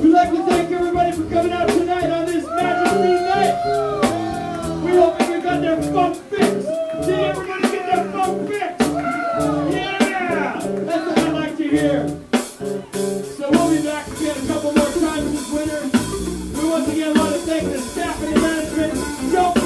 We'd like to thank everybody for coming out tonight on this Magic Green night. We hope you got their funk fix. See everybody get their funk fix. Yeah, that's what I like to hear. So we'll be back again a couple more times this winter. We once again want to thank the staff and the management. Don't